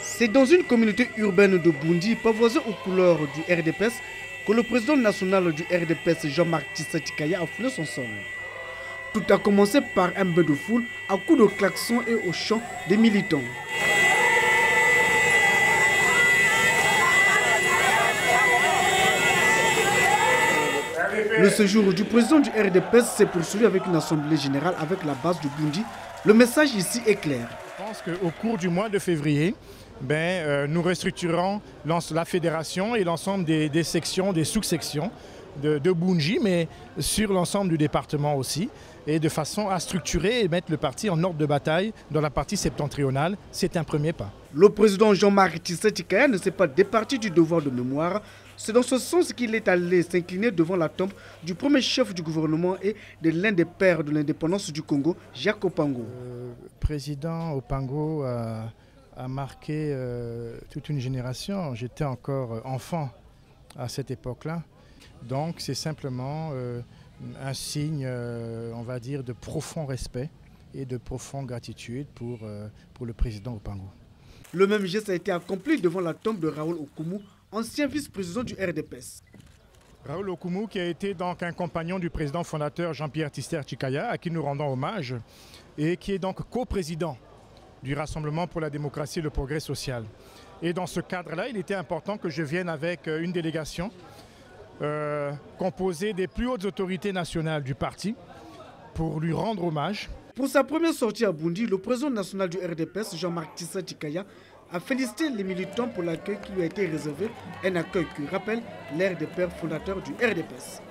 C'est dans une communauté urbaine de Bundi, pavoisée aux couleurs du RDPS, que le président national du RDPS, Jean-Marc Tsatsikaya, a foulé son sol. Tout a commencé par un bain de foule à coups de klaxons et au chant des militants. Le séjour du président du RDPS s'est poursuivi avec une assemblée générale avec la base de Bundi. Le message ici est clair. Je pense qu'au cours du mois de février, nous restructurerons la fédération et l'ensemble des sections, des sous-sections de Bunji, mais sur l'ensemble du département aussi, et de façon à structurer et mettre le parti en ordre de bataille dans la partie septentrionale. C'est un premier pas. Le président Jean-Marc Tsatsikaya ne s'est pas départi du devoir de mémoire. C'est dans ce sens qu'il est allé s'incliner devant la tombe du premier chef du gouvernement et de l'un des pères de l'indépendance du Congo, Jacques Opango. Le président Opango a marqué toute une génération. J'étais encore enfant à cette époque-là. Donc c'est simplement un signe, on va dire, de profond respect et de profonde gratitude pour le président Opango. Le même geste a été accompli devant la tombe de Raoul Okumu, ancien vice-président du RDPS. Raoul Okumu, qui a été donc un compagnon du président fondateur Jean-Pierre Tsatsikaya, à qui nous rendons hommage, et qui est donc coprésident du Rassemblement pour la démocratie et le progrès social. Et dans ce cadre-là, il était important que je vienne avec une délégation composée des plus hautes autorités nationales du parti pour lui rendre hommage. Pour sa première sortie à Bundi, le président national du RDPS, Jean-Marc Tsatsikaya, a félicité les militants pour l'accueil qui lui a été réservé, un accueil qui rappelle l'ère des pères fondateurs du RDPS.